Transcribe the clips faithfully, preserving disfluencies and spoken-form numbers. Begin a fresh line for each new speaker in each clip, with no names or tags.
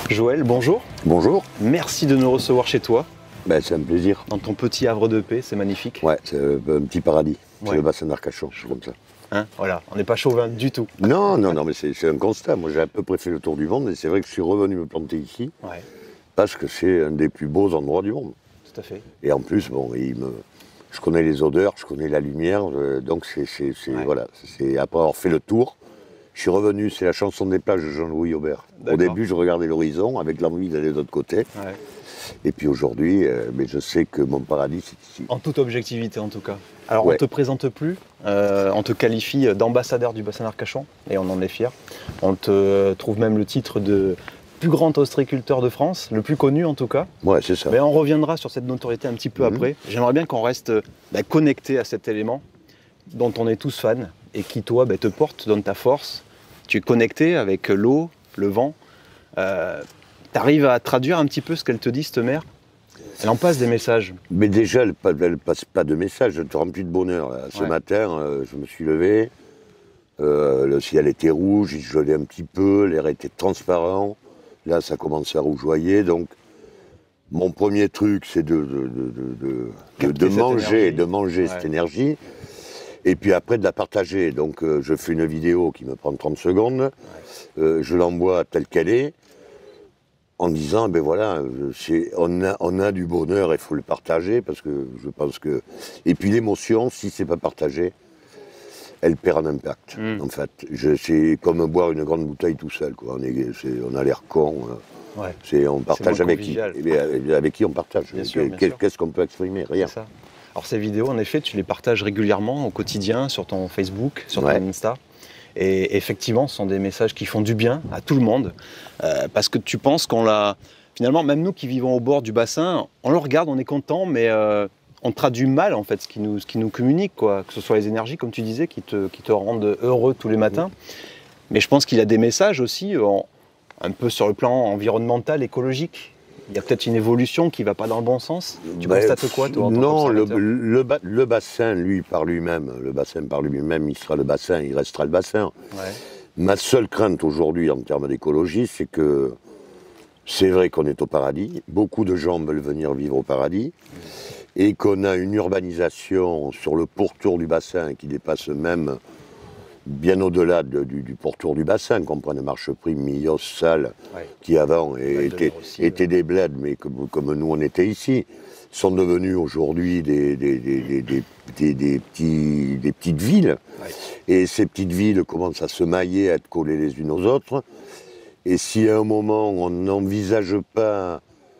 Joël, bonjour.
Bonjour.
Merci de nous recevoir chez toi.
Ben, c'est un plaisir.
Dans ton petit havre de paix, c'est magnifique.
Ouais, c'est un petit paradis. C'est
Ouais.
le bassin d'Arcachon, je suis comme ça.
Hein, voilà, on n'est pas chauvin du tout.
Non, non, non, mais c'est un constat. Moi, j'ai à peu près fait le tour du monde et c'est vrai que je suis revenu me planter ici
Ouais,
parce que c'est un des plus beaux endroits du monde.
tout à fait.
Et en plus, bon, il me... je connais les odeurs, je connais la lumière, euh, donc c'est, c'est, c'est-
Ouais.
voilà, c'est après avoir fait le tour, je suis revenu. C'est la chanson des plages de Jean-Louis Aubert. Au
D'accord.
début, je regardais l'horizon avec l'envie d'aller de l'autre côté.
Ouais.
Et puis aujourd'hui, euh, mais je sais que mon paradis, c'est ici.
En toute objectivité en tout cas. Alors
Ouais.
on te présente plus, euh, on te qualifie d'ambassadeur du bassin d'Arcachon et on en est fier. On te trouve même le titre de plus grand ostréiculteur de France, le plus connu en tout cas.
Ouais, c'est ça.
Mais on reviendra sur cette notoriété un petit peu
Mhm.
après. J'aimerais bien qu'on reste bah, connecté à cet élément dont on est tous fans et qui, toi, bah, te porte, donne ta force. Tu es connecté avec l'eau, le vent. Euh, tu arrives à traduire un petit peu ce qu'elle te dit, cette mère. Elle en passe des messages.
Mais déjà, elle ne passe pas de message, elle te remplit de bonheur. Là. Ce
Ouais.
matin, euh, je me suis levé, euh, le ciel était rouge, il gelait un petit peu, l'air était transparent. Là, ça commençait à rougeoyer. Donc, mon premier truc, c'est de, de, de, de- de- de,
Capter
de
cette
manger,
énergie.
de manger
Ouais.
cette énergie. Et puis après, de la partager. Donc, euh, je fais une vidéo qui me prend trente secondes. Euh, je l'envoie telle qu'elle est. En disant, ben voilà, euh, c'est- on a, on a du bonheur, il faut le partager, parce que je pense que... Et puis l'émotion, si c'est pas partagé, elle perd en impact,
Mm.
en fait. Je- C'est comme boire une grande bouteille tout seul, quoi. On, est, c'est- on a l'air con. euh,
Ouais,
c'est, on partage
moins
avec qui
convivial.
Eh bien, avec, avec qui on partage
Bien sûr, bien
Qu'est-
sûr.
Qu'est-ce qu'on peut exprimer? Rien.
c'est ça. Alors ces vidéos, en effet, tu les partages régulièrement au quotidien sur ton Facebook, sur
Ouais.
ton Insta. Et effectivement, ce sont des messages qui font du bien à tout le monde. euh, parce que tu penses qu'on l'a... Finalement, même nous qui vivons au bord du bassin, on le regarde, on est content, mais euh, on traduit mal en fait ce qui nous, ce qui nous communique, quoi. Que ce soit les énergies, comme tu disais, qui te, qui te rendent heureux tous les matins. Mais je pense qu'il y a des messages aussi, euh, en- un peu sur le plan environnemental, écologique. Il y a peut-être une évolution qui ne va pas dans le bon sens. Tu
Ben,
constates quoi, toi, en tant
Non, le,
qu'observateur
le, ba- le bassin, lui, par lui-même, le bassin par lui-même, il sera le bassin, il restera le bassin.
Ouais.
Ma seule crainte aujourd'hui en termes d'écologie, c'est que c'est vrai qu'on est au paradis, beaucoup de gens veulent venir vivre au paradis, et qu'on a une urbanisation sur le pourtour du bassin qui dépasse même bien au-delà de- du, du pourtour du bassin, qu'on prenne Marcheprime, Millos, Salles,
Ouais.
qui avant
Val de
étaient,
Mer aussi,
étaient des bleds, mais comme, comme nous on était ici, sont devenus aujourd'hui des, des, des, des, des- des- des petits, des petites villes.
Ouais.
Et ces petites villes commencent à se mailler, à être collées les unes aux autres. Et si à un moment on n'envisage pas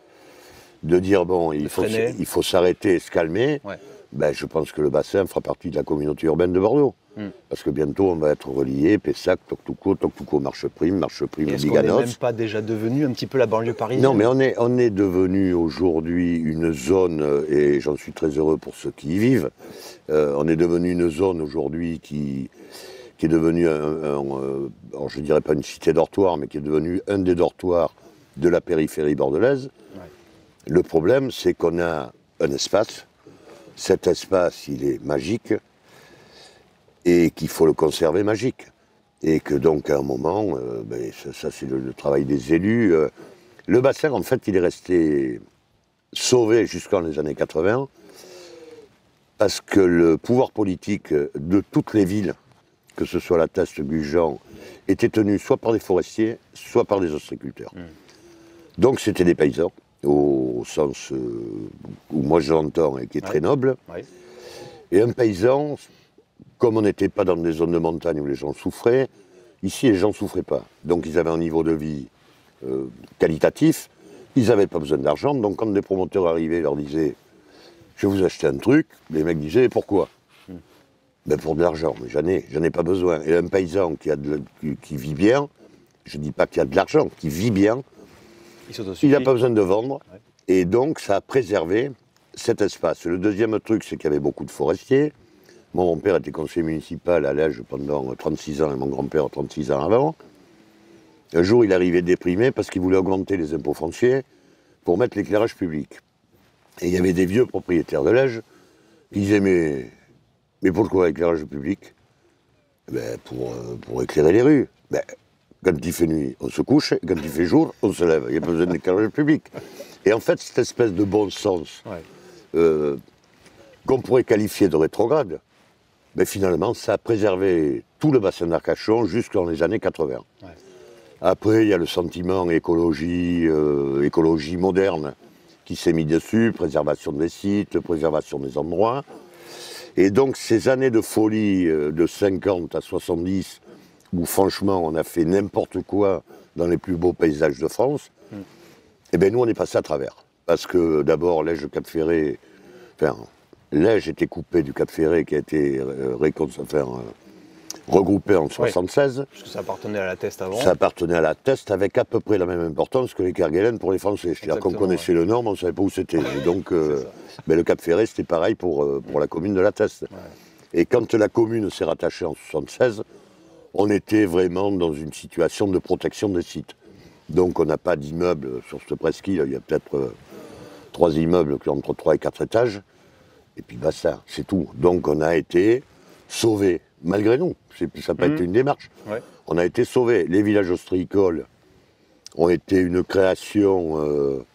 de dire bon, il
De
faut,
freiner.
s- il faut s'arrêter et se calmer,
Ouais.
ben, je pense que le bassin fera partie de la communauté urbaine de Bordeaux.
Hmm.
Parce que bientôt on va être relié, Pessac, Toctouco, Toctouco, Marcheprime, Marcheprime,
Est-ce qu'on n'est
Biganos.
même pas déjà devenu un petit peu la banlieue parisienne?
Non, mais on est, on est devenu aujourd'hui une zone, euh, et j'en suis très heureux pour ceux qui y vivent, euh, on est devenu une zone aujourd'hui qui, qui est devenue, un, un, euh, alors je ne dirais pas une cité dortoir, mais qui est devenue un des dortoirs de la périphérie bordelaise.
Ouais.
Le problème, c'est qu'on a un espace, cet espace, il est magique, et qu'il faut le conserver magique. Et que donc, à un moment, euh, ben, ça, ça, c'est le, le travail des élus. euh, Le bassin, en fait, il est resté sauvé jusqu'en les années quatre-vingts, parce que le pouvoir politique de toutes les villes, que ce soit la Teste, Gujan, était tenu soit par des forestiers, soit par des ostréiculteurs.
Mm.
Donc c'était des paysans, au, au sens euh, où moi je l'entends et qui est
Ouais.
très noble.
Ouais.
Et un paysan, comme on n'était pas dans des zones de montagne où les gens souffraient, ici les gens ne souffraient pas. Donc ils avaient un niveau de vie euh, qualitatif, ils n'avaient pas besoin d'argent. Donc quand des promoteurs arrivaient, ils leur disaient « je vais vous acheter un truc », les mecs disaient « pourquoi ?»
Mm.
Ben pour de l'argent, mais j'en ai, j'en ai pas besoin. Et un paysan qui, a de, qui, qui vit bien, je ne dis pas qu'il y a de l'argent, qui vit bien,
Il s'autosuffit.
il n'a pas besoin de vendre.
Ouais.
Et donc ça a préservé cet espace. Le deuxième truc, c'est qu'il y avait beaucoup de forestiers. Moi, mon père était conseiller municipal à l'âge pendant trente-six ans et mon grand-père trente-six ans avant. Un jour, il arrivait déprimé parce qu'il voulait augmenter les impôts fonciers pour mettre l'éclairage public. Et il y avait des vieux propriétaires de l'âge qui disaient mais, mais pourquoi l'éclairage public? Ben, pour, euh, pour éclairer les rues. Ben, Quand il fait nuit, on se couche, et quand il fait jour, on se lève. Il n'y a pas besoin d'éclairage public. Et en fait, cette espèce de bon sens, ouais. euh, qu'on pourrait qualifier de rétrograde, mais finalement, ça a préservé tout le bassin d'Arcachon jusqu'en les années quatre-vingts. Ouais. Après, il y a le sentiment écologie, euh, écologie moderne qui s'est mis dessus, préservation des sites, préservation des endroits. Et donc, ces années de folie euh, de cinquante à soixante-dix, où franchement, on a fait n'importe quoi dans les plus beaux paysages de France, mm. eh bien, nous, on est passé à travers. Parce que d'abord, l'Ège Cap Ferré, enfin, l'Ège était coupé du Cap Ferré qui a été euh, récon... enfin, euh, regroupé en soixante-seize.
Oui, parce que ça appartenait à la Teste avant.
Ça appartenait à la Teste avec à peu près la même importance que les Kerguelen pour les Français. C'est-à-dire qu'on connaissait ouais. le nom, mais on ne savait pas où c'était. Et donc, euh, ben, le Cap Ferré, c'était pareil pour, euh, pour la commune de la Teste. Ouais. Et quand la commune s'est rattachée en soixante-seize, on était vraiment dans une situation de protection des sites. Donc, on n'a pas d'immeubles sur cette presqu'île. Il y a peut-être euh, trois immeubles qui ont entre trois et quatre étages. Et puis, basta, c'est tout. Donc, on a été sauvés. Malgré nous, ça n'a pas mmh. été une démarche. Ouais. On a été sauvés. Les villages ostréicoles ont été une création euh,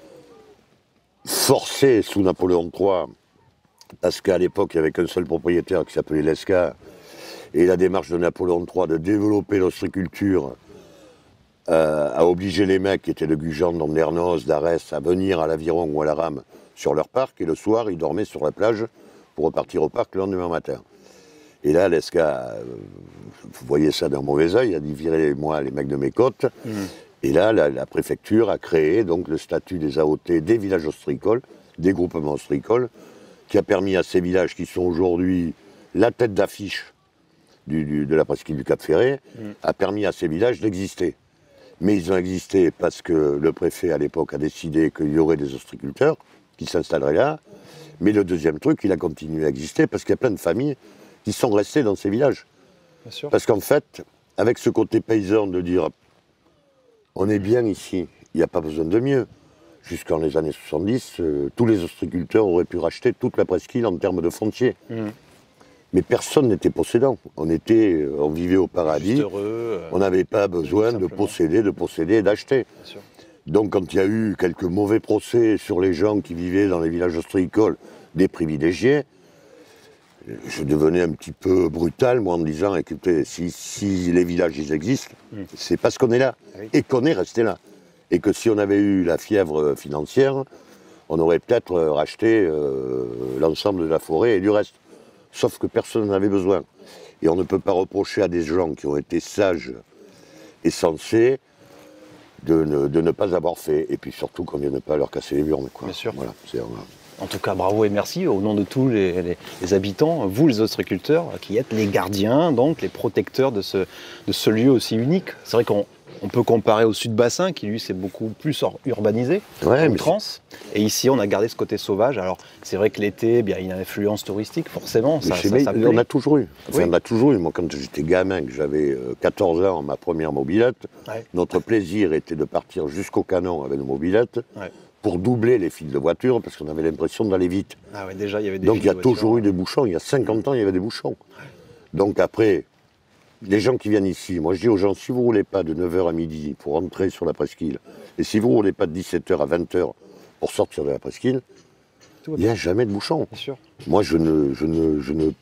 forcée sous Napoléon trois, parce qu'à l'époque, il n'y avait qu'un seul propriétaire qui s'appelait Lesca, et la démarche de Napoléon trois de développer l'ostréiculture euh, a obligé les mecs qui étaient de Gujan, d'Andernos, d'Arès à venir à l'Aviron ou à la Rame sur leur parc, et le soir, ils dormaient sur la plage pour repartir au parc le lendemain matin. Et là, Lesca, euh, vous voyez ça d'un mauvais œil, il a dit virer moi les mecs de mes côtes. Mmh. Et là, la, la préfecture a créé donc le statut des A O T des villages ostréicoles, des groupements ostréicoles, qui a permis à ces villages qui sont aujourd'hui la tête d'affiche du, du, de la presqu'île du Cap Ferré, mmh. a permis à ces villages d'exister. Mais ils ont existé parce que le préfet à l'époque a décidé qu'il y aurait des ostréiculteurs qui s'installeraient là. Mais le deuxième truc, il a continué à exister parce qu'il y a plein de familles qui sont restés dans ces villages. Bien sûr. Parce qu'en fait, avec ce côté paysan de dire on est bien ici, il n'y a pas besoin de mieux. Jusqu'en les années soixante-dix, euh, tous les ostréiculteurs auraient pu racheter toute la presqu'île en termes de foncier. Mmh. Mais personne n'était possédant. On, était, on vivait au paradis. Heureux, euh, on n'avait pas besoin de posséder, de posséder et d'acheter. Donc quand il y a eu quelques mauvais procès sur les gens qui vivaient dans les villages ostréicoles, des privilégiés, je devenais un petit peu brutal, moi, en me disant, écoutez, si, si les villages ils existent, mmh. c'est parce qu'on est là, oui. et qu'on est resté là. Et que si on avait eu la fièvre financière, on aurait peut-être racheté euh, l'ensemble de la forêt et du reste. Sauf que personne n'en avait besoin. Et on ne peut pas reprocher à des gens qui ont été sages et sensés de ne, de ne pas avoir fait. Et puis surtout qu'on ne vienne pas leur casser les burnes, quoi.
Bien sûr.
Voilà, c'est,
En tout cas, bravo et merci au nom de tous les, les, les habitants, vous les ostréiculteurs, qui êtes les gardiens, donc les protecteurs de ce, de ce lieu aussi unique. C'est vrai qu'on on peut comparer au Sud-Bassin, qui lui, c'est beaucoup plus urbanisé,
ouais,
trans. Et ici, on a gardé ce côté sauvage. Alors, c'est vrai que l'été, bien, il y a une influence touristique, forcément. Ça, ça, ça
on a toujours eu. Enfin, oui. On a toujours eu. Moi, quand j'étais gamin, que j'avais quatorze ans, ma première mobilette, ouais. notre plaisir était de partir jusqu'au Canon avec nos mobilettes. Ouais. Pour doubler les files de voitures, parce qu'on avait l'impression d'aller vite.
Ah ouais, déjà, il y avait des
Donc il y a
de
toujours
voiture,
eu des bouchons, il y a cinquante ans, il y avait des bouchons. Ouais. Donc après, les gens qui viennent ici, moi je dis aux gens, si vous ne roulez pas de neuf heures à midi pour rentrer sur la presqu'île, et si vous ne roulez pas de dix-sept heures à vingt heures pour sortir de la presqu'île, il n'y a jamais de bouchons.
Bien sûr.
Moi je ne, je, ne, je ne...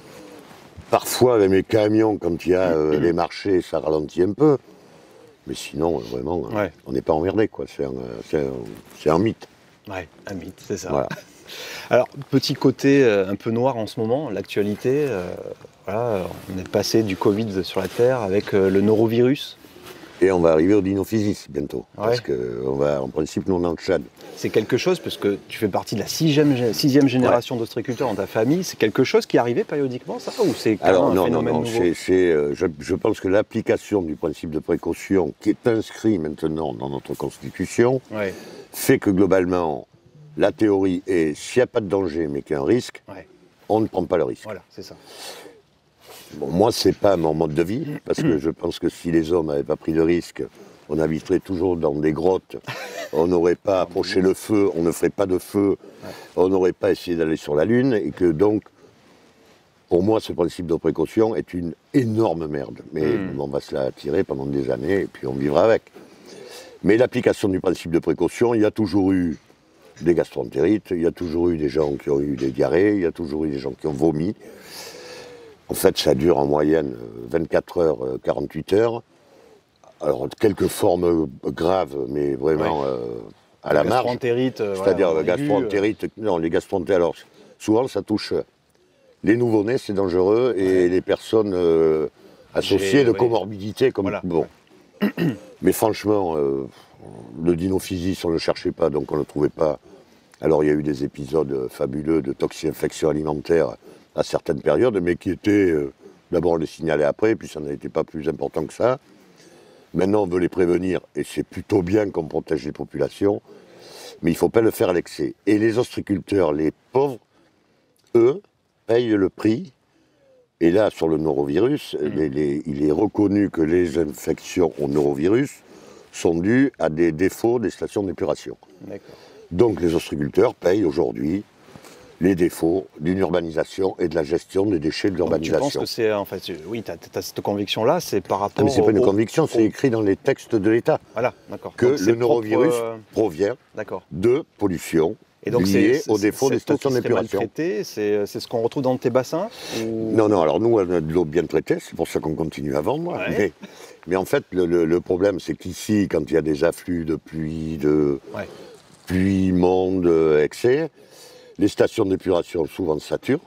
Parfois avec mes camions, quand il y a euh, les marchés, ça ralentit un peu. Mais sinon, vraiment, ouais. on n'est pas emmerdé, quoi. C'est un, c'est un, c'est un mythe.
Ouais, un mythe, c'est ça.
Voilà.
Alors, petit côté euh, un peu noir en ce moment, l'actualité, euh, voilà, on est passé du Covid sur la Terre avec euh, le norovirus.
Et on va arriver au dinophysis bientôt, ouais. parce qu'en en principe, nous, on est en Tchad.
C'est quelque chose, parce que tu fais partie de la sixième, sixième génération ouais. d'ostréiculteurs dans ta famille, c'est quelque chose qui arrivait périodiquement, ça, ou c'est
Alors,
un
non,
phénomène
non, non,
nouveau
c'est, c'est, euh, je, je pense que l'application du principe de précaution, qui est inscrit maintenant dans notre Constitution, ouais. fait que globalement, la théorie est, s'il n'y a pas de danger, mais qu'il y a un risque, ouais. on ne prend pas le risque.
Voilà, c'est ça.
Bon, moi, c'est pas mon mode de vie, parce que je pense que si les hommes n'avaient pas pris de risque, on habiterait toujours dans des grottes, on n'aurait pas approché le feu, on ne ferait pas de feu, on n'aurait pas essayé d'aller sur la Lune, et que donc, Pour moi, ce principe de précaution est une énorme merde. Mais
Mmh.
on va se la tirer pendant des années et puis on vivra avec. Mais l'application du principe de précaution, il y a toujours eu des gastroentérites, il y a toujours eu des gens qui ont eu des diarrhées, il y a toujours eu des gens qui ont vomi. En fait, ça dure en moyenne vingt-quatre heures, quarante-huit heures. Alors, quelques formes graves, mais vraiment
Ouais.
euh, à la marge.
Gastroentérite, euh,
C'est-à-dire
voilà,
la
on a vu,
gastroentérite, non, les gastroentérites, alors souvent ça touche les nouveau-nés, c'est dangereux, et
Ouais.
les personnes euh, associées
J'ai-
de
ouais.
comorbidités, comme
Voilà,
bon. Mais franchement, euh, le dinophysis, on ne le cherchait pas, donc on ne le trouvait pas. Alors il y a eu des épisodes fabuleux de toxi-infection alimentaire à certaines périodes, mais qui étaient, euh, d'abord on les signalait après, puis ça n'était pas plus important que ça. Maintenant on veut les prévenir, et c'est plutôt bien qu'on protège les populations, mais il ne faut pas le faire à l'excès. Et les ostriculteurs, les pauvres, eux, payent le prix. Et là, sur le norovirus,
Mm.
les, les, il est reconnu que les infections au norovirus sont dues à des défauts des stations d'épuration.
D'accord.
Donc les ostriculteurs payent aujourd'hui les défauts d'une urbanisation et de la gestion des déchets de
Donc, tu penses
l'urbanisation.
que c'est, en fait, tu- oui, tu as, cette conviction-là, c'est par rapport
Ah, mais ce n'est pas une
au-
conviction, c'est
au-
écrit dans les textes de l'État
Voilà, d'accord.
que
Donc, c'est
le norovirus
propre, euh,
provient
D'accord.
de pollution
Et donc,
liée
c'est,
aux
c'est-
défauts des
cette eau qui
stations
serait mal
d'épuration.
traitée, c'est, c'est ce qu'on retrouve dans tes bassins ou...
Non, non, alors nous, on a de l'eau bien traitée, c'est pour ça qu'on continue à vendre.
Ouais.
Mais, mais en fait, le, le- le problème, c'est qu'ici, quand il y a des afflux de pluie, de
Ouais.
pluie, monde, euh, excès, les stations d'épuration souvent saturent.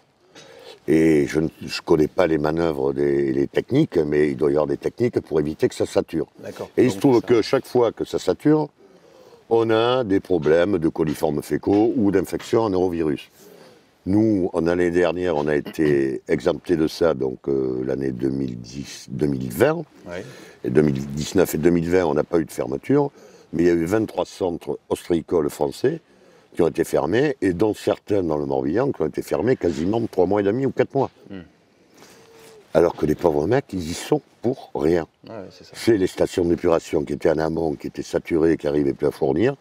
Et je ne je connais pas les manœuvres, des, les techniques, mais il doit y avoir des techniques pour éviter que ça sature.
D'accord.
Et il se
Donc,
trouve
ça-
que chaque fois que ça sature, on a des problèmes de coliformes fécaux ou d'infection en norovirus. Nous, en année dernière, on a été exemptés de ça, donc euh, l'année deux mille dix, deux mille vingt.
Ouais.
Et deux mille dix-neuf et deux mille vingt, on n'a pas eu de fermeture, mais il y a eu vingt-trois centres ostréicoles français qui ont été fermés, et dont certains dans le Morbihan qui ont été fermés quasiment trois mois et demi ou quatre mois.
Mm.
Alors que les pauvres mecs, ils y sont pour rien.
Ouais, c'est ça.
C'est les stations d'épuration qui étaient en amont, qui étaient saturées, qui n'arrivaient plus à fournir.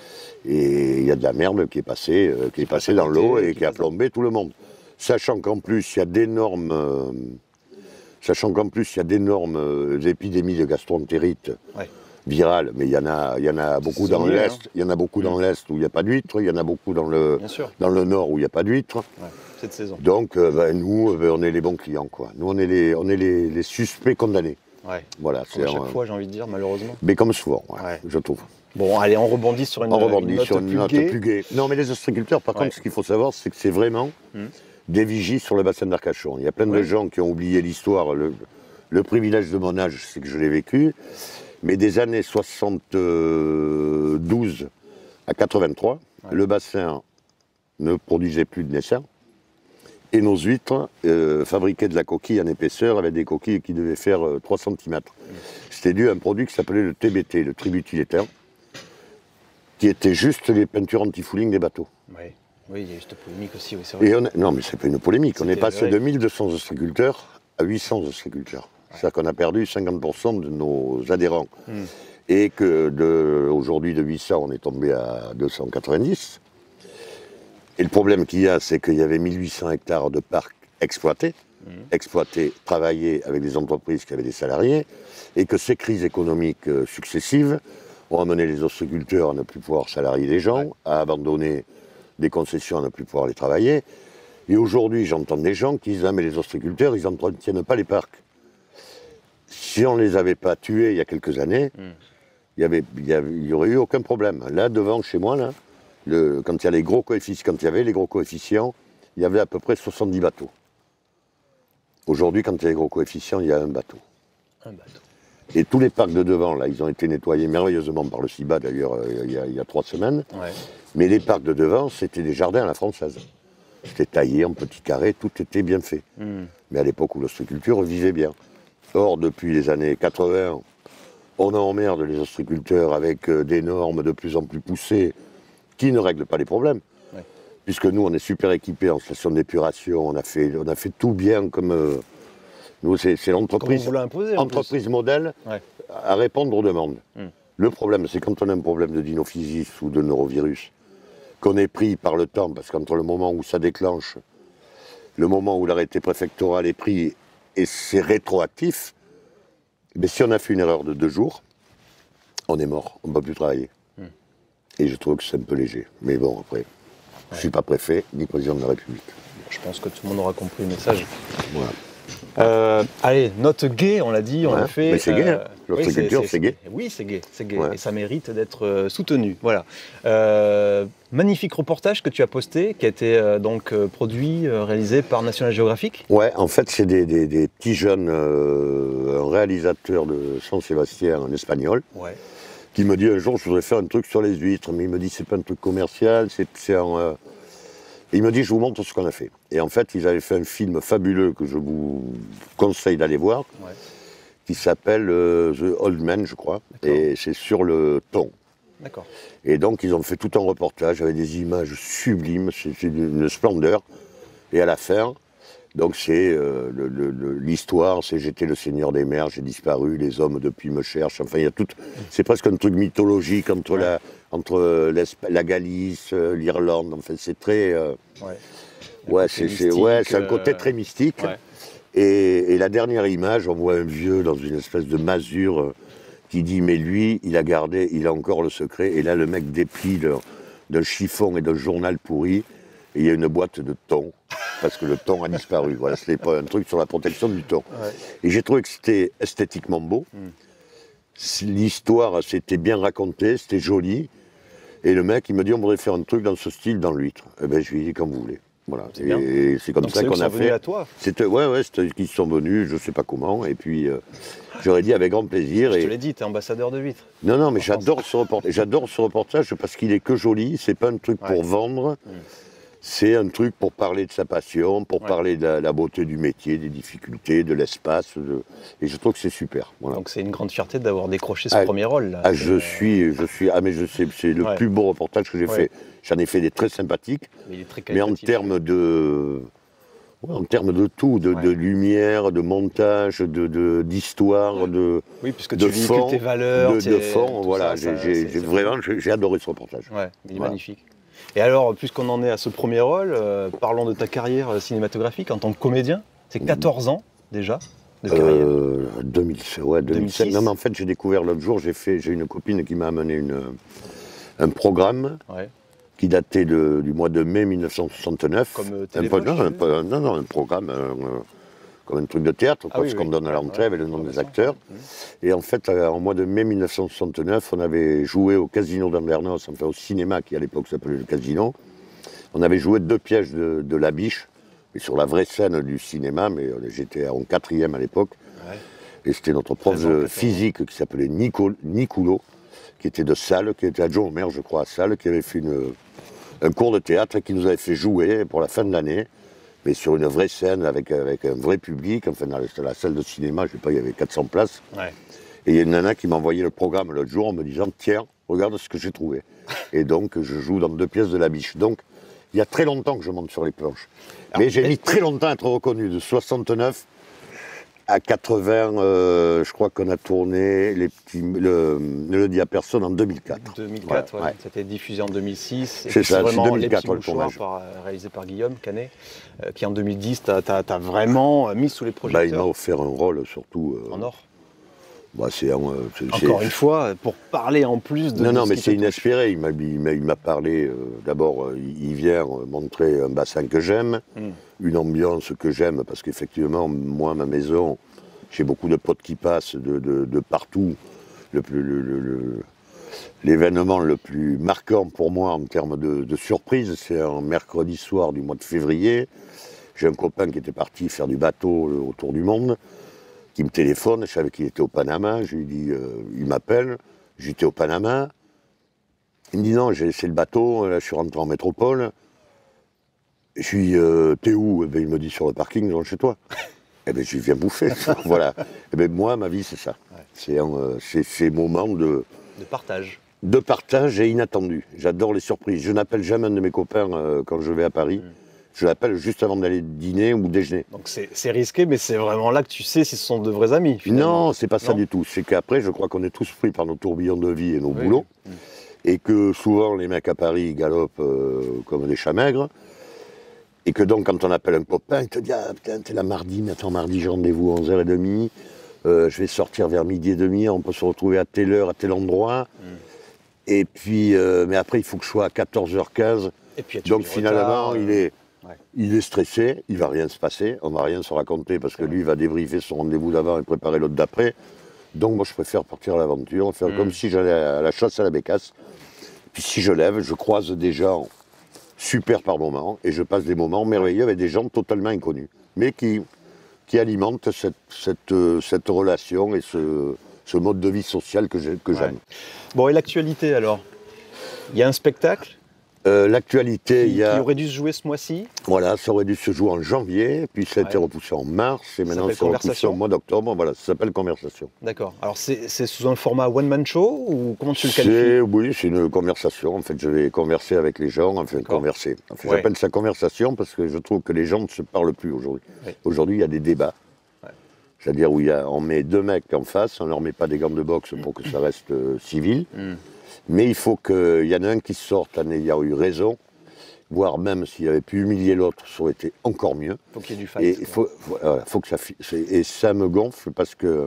Et il y a de la merde qui est passée, euh, qui est passée dans l'eau et qui a plombé tout le monde. Sachant qu'en plus, il y a d'énormes, euh, sachant qu'en plus, il y a d'énormes euh, épidémies de gastroentérite
Ouais.
virales, mais il y en a, il y en a beaucoup dans
saisonnier,
l'Est,
hein.
il y en a beaucoup dans l'Est où il n'y a pas d'huîtres, il y en a beaucoup dans le,
Bien sûr.
dans le Nord où il n'y a pas d'huîtres.
Ouais. Cette saison.
Donc, euh, ben, nous, euh, ben, on est les bons clients, quoi. Nous, on est les, on est les, les suspects condamnés.
Ouais.
Voilà,
Comme à chaque
un-
fois, j'ai envie de dire, malheureusement.
mais comme souvent, ouais,
Ouais.
je trouve.
Bon, allez, on rebondit sur une,
On rebondit
une note
sur une
plus
note
gaie.
plus gaie. Non, mais les ostriculteurs, par
Ouais.
contre, ce qu'il faut savoir, c'est que c'est vraiment
Hmm.
des vigies sur le bassin d'Arcachon. Il y a plein de
Ouais.
gens qui ont oublié l'histoire. Le, le privilège de mon âge, c'est que je l'ai vécu. Mais des années soixante-douze à quatre-vingt-trois,
Ouais.
le bassin ne produisait plus de naissins. Et nos huîtres euh, fabriquaient de la coquille en épaisseur avec des coquilles qui devaient faire euh, trois centimètres. C'était dû à un produit qui s'appelait le T B T, le tributilétaire, qui était juste les peintures anti-fouling des bateaux.
Ouais. Oui, il y a eu cette polémique aussi, oui, c'est vrai.
Et on est- non, mais c'est pas une polémique. On est
C'était
passé
vrai.
de mille deux cents ostriculteurs à huit cents ostriculteurs. C'est-à-dire qu'on a perdu cinquante pour cent de nos adhérents.
Hmm.
Et que de, aujourd'hui, de huit cents, on est tombé à deux cent quatre-vingt-dix. Et le problème qu'il y a, c'est qu'il y avait mille huit cents hectares de parcs exploités,
Mhm.
exploités, travaillés avec des entreprises qui avaient des salariés, et que ces crises économiques euh, successives ont amené les ostriculteurs à ne plus pouvoir salarier les gens,
Ouais.
à abandonner des concessions, à ne plus pouvoir les travailler. Et aujourd'hui, j'entends des gens qui disent « Ah, mais les ostriculteurs, ils n'entretiennent pas les parcs. » Si on ne les avait pas tués il y a quelques années,
Mm.
il y avait, il y avait- il y aurait eu aucun problème. Là, devant, chez moi, là, le, quand il y a les gros coefficients, quand il y avait les gros coefficients, il y avait à peu près soixante-dix bateaux. Aujourd'hui, quand il y a les gros coefficients, il y a un bateau.
Un bateau.
Et tous les parcs de devant, là, ils ont été nettoyés merveilleusement par le CIBA, d'ailleurs, euh, il y a- il y a trois semaines.
Ouais.
Mais les parcs de devant, c'était des jardins à la française. C'était taillé en petits carrés, tout était bien fait.
Hmm.
Mais à l'époque où l'ostriculture vivait bien. Or, depuis les années quatre-vingts, on emmerde les ostriculteurs avec euh, des normes de plus en plus poussées qui ne règlent pas les problèmes.
Ouais.
Puisque nous, on est super équipés en station d'épuration, on a fait, on a fait tout bien comme... euh, nous, c'est c'est
Comme on
l'entreprise
vous l'a imposé, en plus.
entreprise modèle
Ouais.
à répondre aux demandes.
Hmm.
Le problème, c'est quand on a un problème de dinophysis ou de norovirus, qu'on est pris par le temps, parce qu'entre le moment où ça déclenche le moment où l'arrêté préfectoral est pris et c'est rétroactif, mais si on a fait une erreur de deux jours, on est mort, on ne peut plus travailler. Mmh. Et je trouve que c'est un peu léger. Mais bon, après, ouais. je ne suis pas préfet ni président de la République.
Je pense que tout le monde aura compris le message.
Voilà.
Euh, allez, note gay, on l'a dit, on
ouais,
l'a fait.
Mais c'est gay, euh, hein. L'horticulture, oui, c'est gay.
Oui, c'est gay, c'est gay. Ouais. Et ça mérite d'être euh, soutenu. Voilà. Euh, magnifique reportage que tu as posté, qui a été euh, donc euh, produit, euh, réalisé par National Geographic.
Ouais, en fait, c'est des, des, des petits jeunes, euh, un réalisateur de San Sébastien, un espagnol, ouais. qui me dit un jour, je voudrais faire un truc sur les huîtres, mais il me dit, c'est pas un truc commercial, c'est un... Euh, Et il me dit, je vous montre ce qu'on a fait. Et en fait, ils avaient fait un film fabuleux que je vous conseille d'aller voir, ouais. qui s'appelle euh, The Old Man, je crois. Et c'est sur le thon.
D'accord.
Et donc, ils ont fait tout un reportage avec des images sublimes, c'est une splendeur. Et à la fin, donc c'est euh, l'histoire, c'est j'étais le seigneur des mers, j'ai disparu, les hommes depuis me cherchent. Enfin, il y a tout. C'est presque un truc mythologique entre ouais. la. entre la Galice, l'Irlande, enfin c'est très... Euh, ouais, ouais c'est ouais, un côté très mystique. Ouais. Et, et la dernière image, on voit un vieux dans une espèce de masure euh, qui dit, mais lui, il a gardé, il a encore le secret. Et là, le mec déplie d'un chiffon et d'un journal pourri, et il y a une boîte de thon, parce que le thon a disparu. Voilà, c'était pas un truc sur la protection du thon. Ouais. Et j'ai trouvé que c'était esthétiquement beau. Mm. L'histoire, c'était bien raconté, c'était joli. Et le mec, il me dit, on voudrait faire un truc dans ce style dans l'huître. Eh ben, je lui ai dit, comme vous voulez. Voilà. Et c'est comme donc ça qu'on a fait.
À toi.
C'était, ouais, ouais, c'était qu'ils sont venus, je sais pas comment. Et puis, euh, j'aurais dit avec grand plaisir.
Je
et...
te l'ai dit, tu es ambassadeur de l'huître.
Non, non, mais j'adore ce reportage. J'adore ce reportage parce qu'il est que joli. C'est pas un truc ouais. pour vendre. Mmh. C'est un truc pour parler de sa passion, pour ouais. parler de la, la beauté du métier, des difficultés, de l'espace. De... Et je trouve que c'est super. Voilà.
Donc c'est une grande fierté d'avoir décroché ce
ah,
premier rôle. Là.
Ah, je suis, je suis. Ah, mais je sais, c'est le ouais. plus beau reportage que j'ai ouais. fait. J'en ai fait des très sympathiques. Mais, il est très mais en termes de, ouais, en termes de tout, de, ouais. de lumière, de montage, de d'histoire, de, de
oui, puisque
de
tu véhicules tes valeurs,
de, de fond. Voilà, j'ai vraiment, j'ai adoré ce reportage.
Ouais, il est voilà. magnifique. Et alors, puisqu'on en est à ce premier rôle, euh, parlons de ta carrière cinématographique en tant que comédien. C'est quatorze ans déjà de carrière.
Euh, deux mille, ouais, deux mille sept. Non, mais en fait, j'ai découvert l'autre jour, j'ai fait, j'ai une copine qui m'a amené une, un programme ouais. qui datait de, du mois de mai mille neuf cent soixante-neuf.
Comme euh,
un, non, un, non, non, un programme, un, comme un truc de théâtre, ah, oui, ce oui. qu'on donne à l'entrée avec le nom des acteurs. Mmh. Et en fait, en mois de mai mille neuf cent soixante-neuf, on avait joué au Casino d'Andernos, enfin au cinéma qui à l'époque s'appelait le Casino. On avait joué deux pièges de, de La Biche, mais sur la vraie scène du cinéma, mais j'étais en quatrième à l'époque. Ouais. Et c'était notre prof de physique qui s'appelait Nico, Nicoulot, qui était de Salles, qui était adjoint au maire, je crois, à Salles, qui avait fait une, un cours de théâtre et qui nous avait fait jouer pour la fin de l'année. Mais sur une vraie scène, avec, avec un vrai public, enfin dans la salle de cinéma, je sais pas, il y avait quatre cents places. Ouais. Et il y a une nana qui m'a envoyé le programme l'autre jour en me disant, tiens, regarde ce que j'ai trouvé. Et donc, je joue dans deux pièces de La Biche. Donc, il y a très longtemps que je monte sur les planches. Alors, mais j'ai mis très longtemps à être reconnu, de soixante-neuf à quatre-vingts, euh, je crois qu'on a tourné les petits, le, le Diaperson en deux mille quatre.
deux mille quatre, ouais. Ouais. C'était diffusé en deux mille six.
C'est ça, c'est deux mille quatre
le tournage. Par, réalisé par Guillaume Canet, euh, qui en deux mille dix t'a bah, mis sous les projecteurs.
Bah, il m'a offert un rôle surtout. Euh,
en or.
Bah, c'est, euh,
Encore une fois, pour parler en plus de.
Non, non,
de
mais c'est inespéré. Il m'a parlé. Euh, D'abord, euh, il vient montrer un bassin que j'aime, mm. une ambiance que j'aime, parce qu'effectivement, moi, ma maison, j'ai beaucoup de potes qui passent de, de, de partout. Le plus, le, le, le, l'événement le plus marquant pour moi en termes de, de surprise, c'est un mercredi soir du mois de février. J'ai un copain qui était parti faire du bateau autour du monde, qui me téléphone, je savais qu'il était au Panama, je lui dis, euh, il m'appelle, j'étais au Panama, il me dit non, j'ai laissé le bateau, là je suis rentré en métropole, je lui dis, euh, t'es où? Eh ben, il me dit sur le parking, devant chez toi. Eh bien, je viens bouffer, voilà. Eh bien, moi, ma vie, c'est ça. Ouais. C'est euh, ces moments de...
De partage.
De partage et inattendu. J'adore les surprises. Je n'appelle jamais un de mes copains euh, quand je vais à Paris. Mmh. Je l'appelle juste avant d'aller dîner ou déjeuner.
Donc c'est risqué, mais c'est vraiment là que tu sais si ce sont de vrais amis, finalement.
Non, c'est pas ça non. du tout. C'est qu'après, je crois qu'on est tous pris par nos tourbillons de vie et nos oui. boulots. Mmh. Et que souvent, les mecs à Paris galopent euh, comme des chats maigres. Et que donc, quand on appelle un copain, il te dit « Ah putain, t'es là mardi, mais attends, mardi, j'ai rendez-vous à onze heures trente, euh, je vais sortir vers midi et demi, on peut se retrouver à telle heure, à tel endroit. Mm. » Et puis, euh, mais après, il faut que je sois à quatorze heures quinze. Et puis, donc, finalement, retard, il, est, ouais. il est stressé, il ne va rien se passer, on ne va rien se raconter, parce que lui, il va débriefer son rendez-vous d'avant et préparer l'autre d'après. Donc, moi, je préfère partir à l'aventure, faire mm. comme si j'allais à la chasse à la bécasse. Puis, si je lève, je croise des gens super par moment, et je passe des moments merveilleux avec des gens totalement inconnus, mais qui, qui alimentent cette, cette, cette relation et ce, ce mode de vie social que j'aime. Ouais.
Bon, et l'actualité alors? Il y a un spectacle
euh, L'actualité, il y a...
Qui aurait dû se jouer ce mois-ci?
Voilà, ça aurait dû se jouer en janvier, puis ça a ouais. été repoussé en mars, et maintenant c'est repoussé au mois d'octobre. Voilà, ça s'appelle Conversation.
D'accord. Alors c'est sous un format one-man show, ou comment tu le qualifies?
Oui, c'est une conversation. En fait, je vais converser avec les gens, enfin converser. Enfin, ouais. J'appelle ça conversation parce que je trouve que les gens ne se parlent plus aujourd'hui. Ouais. Aujourd'hui, il y a des débats. Ouais. C'est-à-dire où il y a, on met deux mecs en face, on ne leur met pas des gants de boxe pour que ça reste euh, civil. Mm. Mais il faut qu'il y en ait un qui sorte en ayant eu raison, voire même s'il avait pu humilier l'autre, ça aurait été encore mieux.
Il faut qu'il y ait du fight.
Et, il faut, voilà, faut que ça, et ça me gonfle parce que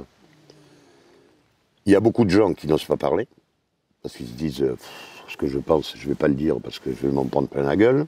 il y a beaucoup de gens qui n'osent pas parler, parce qu'ils se disent euh, ce que je pense, je ne vais pas le dire parce que je vais m'en prendre plein la gueule.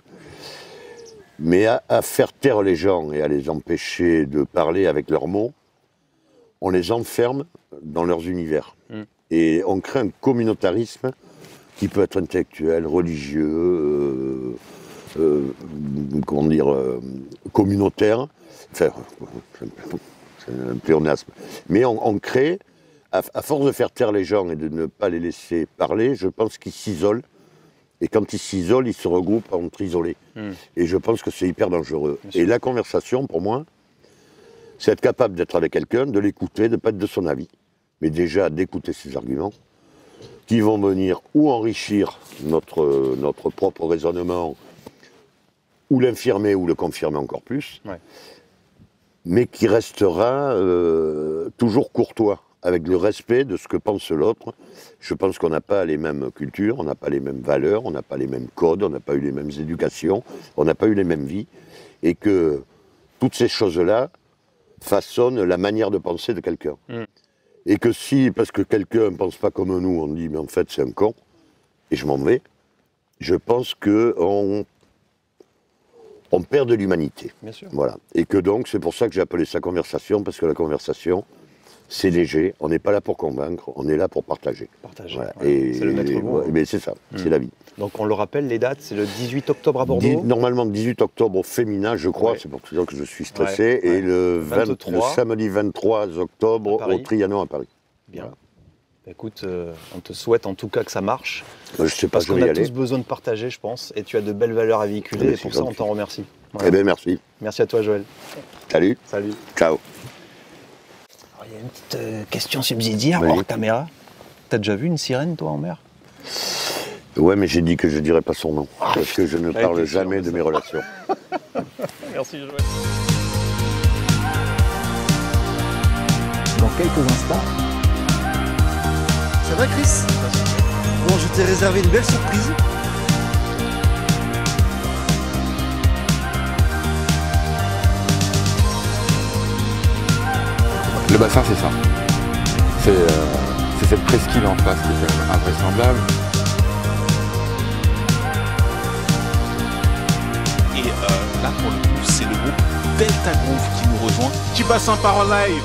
Mais à, à faire taire les gens et à les empêcher de parler avec leurs mots, on les enferme dans leurs univers. Mm. Et on crée un communautarisme qui peut être intellectuel, religieux, euh, euh, comment dire, euh, communautaire. Enfin, c'est un pléonasme. Mais on, on crée, à, à force de faire taire les gens et de ne pas les laisser parler, je pense qu'ils s'isolent. Et quand ils s'isolent, ils se regroupent entre isolés. Mm. Et je pense que c'est hyper dangereux. Et la conversation, pour moi, c'est être capable d'être avec quelqu'un, de l'écouter, de ne pas être de son avis, mais déjà d'écouter ses arguments, qui vont venir ou enrichir notre, notre propre raisonnement, ou l'infirmer ou le confirmer encore plus, ouais. mais qui restera euh, toujours courtois, avec le respect de ce que pense l'autre. Je pense qu'on n'a pas les mêmes cultures, on n'a pas les mêmes valeurs, on n'a pas les mêmes codes, on n'a pas eu les mêmes éducations, on n'a pas eu les mêmes vies, et que toutes ces choses-là façonnent la manière de penser de quelqu'un. Mm. Et que si, parce que quelqu'un ne pense pas comme nous, on dit, mais en fait, c'est un con, et je m'en vais, je pense qu'on on perd de l'humanité. Bien sûr. Voilà. Et que donc, c'est pour ça que j'ai appelé ça conversation, parce que la conversation, c'est léger, on n'est pas là pour convaincre, on est là pour partager. Partager, voilà. Voilà. Et, c'est le maître mot. Ouais, mais c'est ça, mmh. c'est la vie.
Donc on le rappelle, les dates, c'est le dix-huit octobre à Bordeaux. Dix,
normalement dix-huit octobre au féminin, je crois, ouais. c'est pour ça que je suis stressé, ouais, et ouais. Le, vingt, le samedi vingt-trois octobre au Trianon à Paris.
Bien. Voilà. Écoute, euh, on te souhaite en tout cas que ça marche.
Je sais pas,
parce qu'on a tous besoin de partager, je pense, et tu as de belles valeurs à véhiculer, et pour ça, on t'en remercie.
Voilà. Eh bien, merci.
Merci à toi, Joël.
Salut.
Salut.
Ciao.
Alors, il y a une petite euh, question subsidiaire, oui. hors caméra. T'as déjà vu une sirène, toi, en mer?
Ouais, mais j'ai dit que je ne dirais pas son nom, ah, parce que je ne parle jamais de mes relations.
Merci, Joël.
Dans quelques instants... Ça va, Chris? Bon, je t'ai réservé une belle surprise.
Le bassin, c'est ça. C'est euh, cette presqu'île en face qui est quand même invraisemblable.
Et euh, là, pour le coup, c'est le groupe Delta Groove qui nous rejoint. Petit bassin par en live.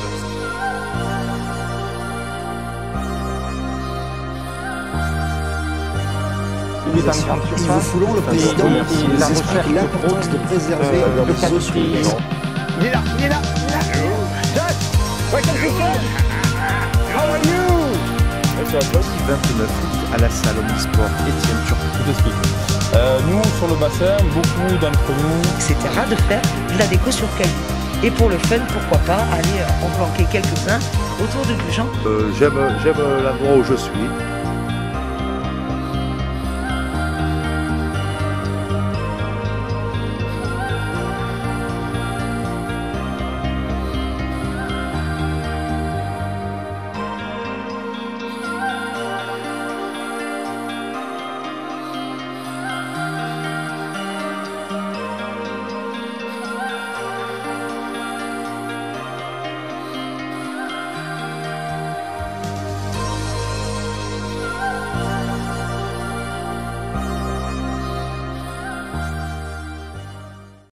Nous vous foulons le président qui nous explique l'importance de préserver les eaux souterraines.
Il est là, il est là, il est là. Jack, what can you say? How are you?
vingt-neuf août à la salle Omnisport Étienne Turcot.
Je t'explique. Euh, nous, sur le bassin, beaucoup d'entre nous...
et cetera, de faire de la déco sur caillou. Et pour le fun, pourquoi pas aller en planquer quelques-uns autour de Gujan.
euh, J'aime l'endroit où je suis.